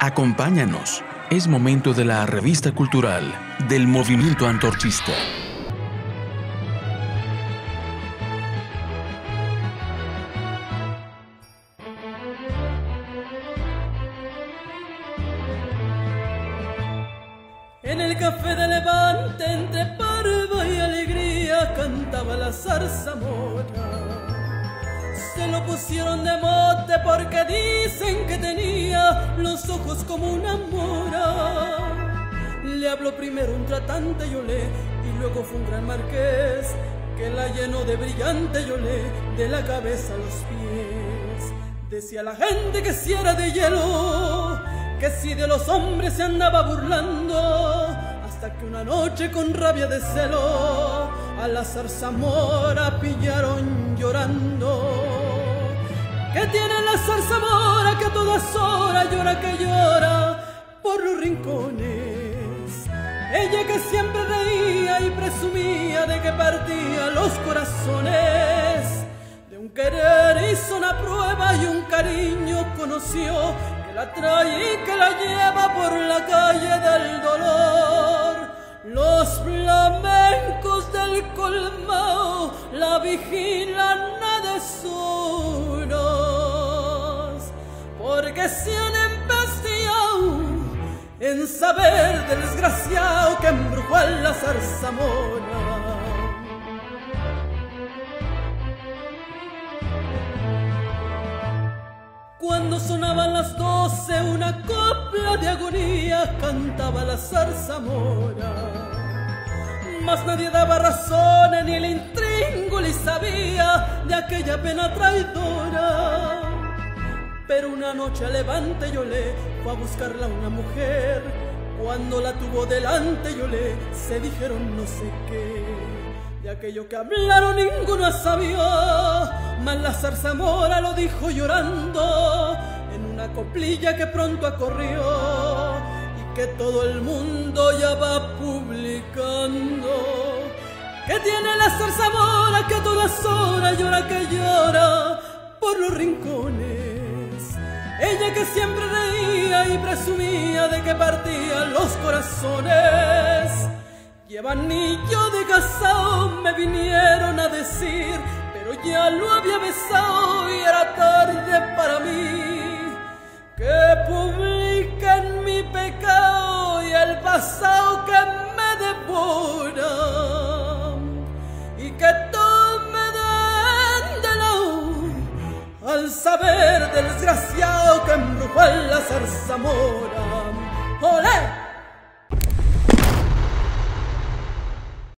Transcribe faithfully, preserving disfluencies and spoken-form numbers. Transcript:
Acompáñanos. Es momento de la revista cultural del movimiento antorchista. En el café de Levante, entre parva y alegría, cantaba la zarzamora. Se lo pusieron de mote porque dicen que tenía los ojos como una mora. Le habló primero un tratante Yolé y luego fue un gran marqués que la llenó de brillante Yolé de la cabeza a los pies. Decía la gente que si era de hielo, que si de los hombres se andaba burlando, hasta que una noche con rabia de celo a la zarzamora pillaron llorando. ¿Qué tiene la zarzamora que a todas horas llora que llora por los rincones? Ella que siempre reía y presumía de que partía los corazones. De un querer hizo una prueba y un cariño conoció, que la trae y que la lleva por la calle del dolor. Los flamencos del colmao la vigilan a deshoras, porque se han empeciado en saber del desgraciado que embrujó a la zarzamora. Cuando sonaban las doce, una copla de agonía cantaba la zarzamora. Mas nadie daba razones, ni el intríngulis sabía de aquella pena traidora. Pero una noche a Levante Yolé fue a buscarla una mujer. Cuando la tuvo delante Yolé se dijeron no sé qué. De aquello que hablaron ninguno sabió, mas la zarzamora lo dijo llorando en una coplilla que pronto acorrió y que todo el mundo ya va publicando. ¿Qué tiene la zarzamora que a todas horas llora que llora por los rincones? Ella que siempre reía y presumía de que partía los corazones. Lleva anillo de casao, me vinieron a decir, pero ya lo había besado y era tarde para mí. Que publiquen mi pecado y el pasado que me devora, y que tomen de lado al saber del desgraciado que embrujó a la zarzamora.